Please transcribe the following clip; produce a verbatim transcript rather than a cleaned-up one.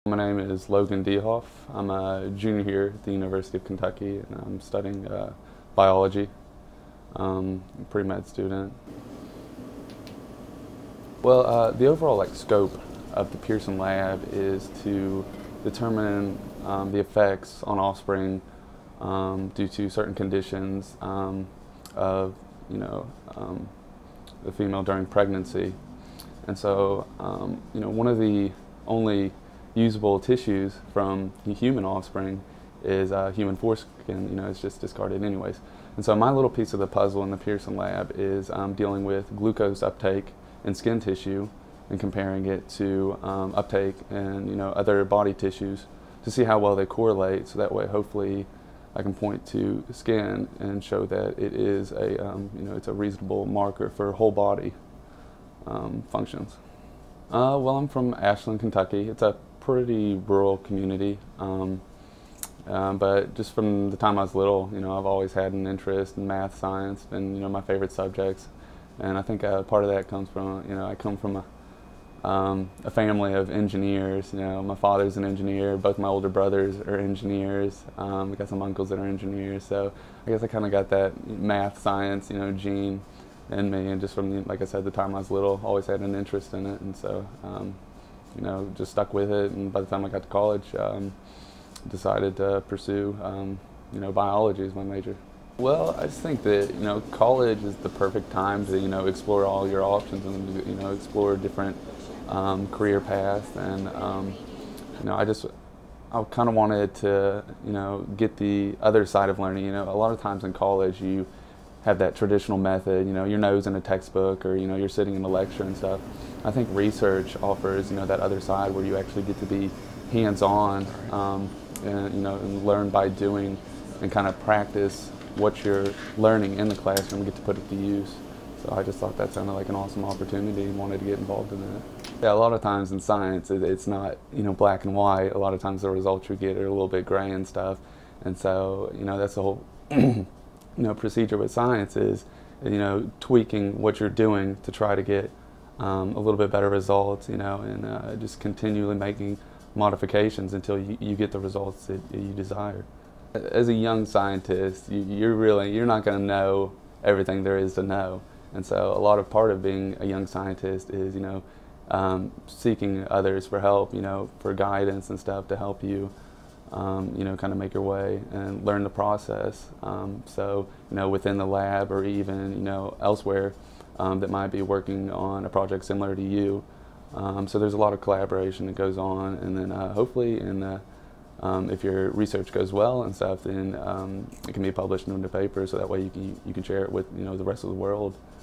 My name is Logan DeHoff. I'm a junior here at the University of Kentucky, and I'm studying uh, biology. Um, I'm a pre-med student. Well, uh, the overall like scope of the Pearson Lab is to determine um, the effects on offspring um, due to certain conditions um, of, you know, um, the female during pregnancy. And so, um, you know, one of the only usable tissues from human offspring is uh, human foreskin. You know, it's just discarded anyways. And so my little piece of the puzzle in the Pearson Lab is um, dealing with glucose uptake in skin tissue and comparing it to um, uptake in, you know, other body tissues to see how well they correlate. So that way, hopefully, I can point to skin and show that it is a, um, you know, it's a reasonable marker for whole body um, functions. Uh, well, I'm from Ashland, Kentucky. It's a pretty rural community, um, um, but just from the time I was little, you know, I've always had an interest in math, science, and you know, my favorite subjects. And I think uh, part of that comes from, you know, I come from a, um, a family of engineers. You know, my father's an engineer. Both my older brothers are engineers. Um, I got some uncles that are engineers. So I guess I kind of got that math, science, you know, gene in me. And just from, like I said, the time I was little, always had an interest in it. And so. Um, you know, just stuck with it, and by the time I got to college, um, decided to pursue, um, you know, biology as my major. Well, I just think that, you know, college is the perfect time to, you know, explore all your options and, you know, explore different um, career paths. And, um, you know, I just, I kind of wanted to, you know, get the other side of learning. You know, a lot of times in college, you have that traditional method, you know, your nose in a textbook, or, you know, you're sitting in a lecture and stuff. I think research offers, you know, that other side where you actually get to be hands-on um, and, you know, and learn by doing and kind of practice what you're learning in the classroom and get to put it to use. So I just thought that sounded like an awesome opportunity and wanted to get involved in that. Yeah, a lot of times in science, it, it's not, you know, black and white. A lot of times the results you get are a little bit gray and stuff. And so, you know, that's the whole you know, procedure with science is, you know, tweaking what you're doing to try to get um, a little bit better results, you know, and uh, just continually making modifications until you, you get the results that you desire. As a young scientist, you, you're really, you're not going to know everything there is to know. And so a lot of part of being a young scientist is, you know, um, seeking others for help, you know, for guidance and stuff to help you Um, you know, kind of make your way and learn the process. Um, so, you know, within the lab or even, you know, elsewhere um, that might be working on a project similar to you. Um, so there's a lot of collaboration that goes on, and then uh, hopefully, in the, um, if your research goes well and stuff, then um, it can be published into a paper, so that way you can you can share it with, you know, the rest of the world.